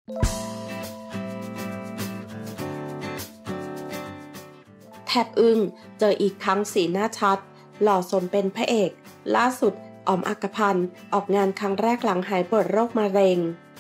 แทบอึ้งเจออีกครั้งสีหน้าชัดหล่อสมเป็นพระเอกล่าสุดอ๋อมอักพันธ์ออกงานครั้งแรกหลังหายป่วยโรคมะเร็ง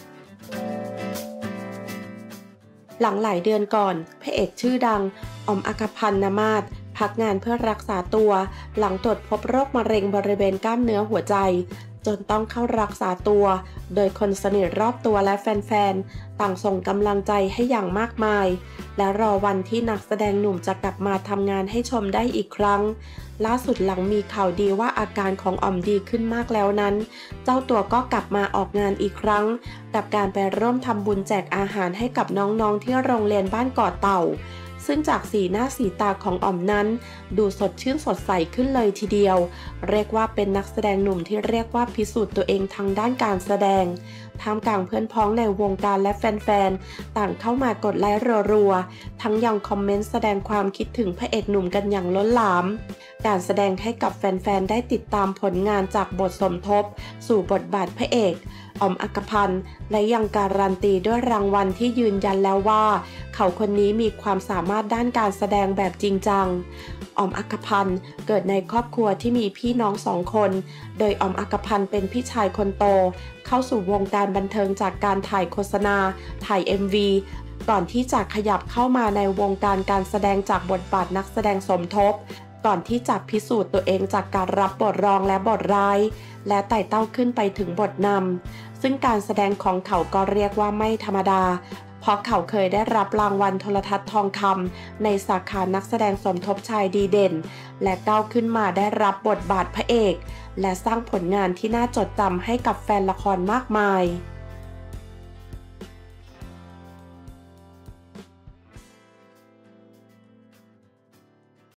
หลังหลายเดือนก่อนพระเอกชื่อดังอ๋อมอักพันธ์มาศพักงานเพื่อรักษาตัวหลังตรวจพบโรคมะเร็งบริเวณกล้ามเนื้อหัวใจจนต้องเข้ารักษาตัวโดยคนสนิทรอบตัวและแฟนๆต่างส่งกำลังใจให้อย่างมากมายและรอวันที่นักแสดงหนุ่มจะกลับมาทำงานให้ชมได้อีกครั้งล่าสุดหลังมีข่าวดีว่าอาการของอ๋อมดีขึ้นมากแล้วนั้นเจ้าตัวก็กลับมาออกงานอีกครั้งกับการไปร่วมทำบุญแจกอาหารให้กับน้องๆที่โรงเรียนบ้านเกาะเต่าซึ่งจากสีหน้าสีตาของอ๋อมนั้นดูสดชื่นสดใสขึ้นเลยทีเดียวเรียกว่าเป็นนักแสดงหนุ่มที่เรียกว่าพิสูจน์ตัวเองทางด้านการแสดงท่ามกลางเพื่อนพ้องในวงการและแฟนๆต่างเข้ามากดไลค์รัวๆทั้งยังคอมเมนต์แสดงความคิดถึงพระเอกหนุ่มกันอย่างล้นหลามการแสดงให้กับแฟนๆได้ติดตามผลงานจากบทสมทบสู่บทบาทพระเอกอ๋อมอักพันธ์และยังการันตีด้วยรางวัลที่ยืนยันแล้วว่าเขาคนนี้มีความสามารถด้านการแสดงแบบจริงจังอ๋อมอักพันธ์เกิดในครอบครัวที่มีพี่น้อง2 คนโดยอ๋อมอักพันธ์เป็นพี่ชายคนโตเข้าสู่วงการบันเทิงจากการถ่ายโฆษณาถ่าย MV ก่อนที่จะขยับเข้ามาในวงการการแสดงจากบทบาทนักแสดงสมทบก่อนที่จะพิสูจน์ตัวเองจากการรับบทรองและบทร้ายและไต่เต้าขึ้นไปถึงบทนำซึ่งการแสดงของเขาก็เรียกว่าไม่ธรรมดาเพราะเขาเคยได้รับรางวัลโทรทัศน์ทองคำในสาขานักแสดงสมทบชายดีเด่นและก้าวขึ้นมาได้รับบทบาทพระเอกและสร้างผลงานที่น่าจดจำให้กับแฟนละครมากมาย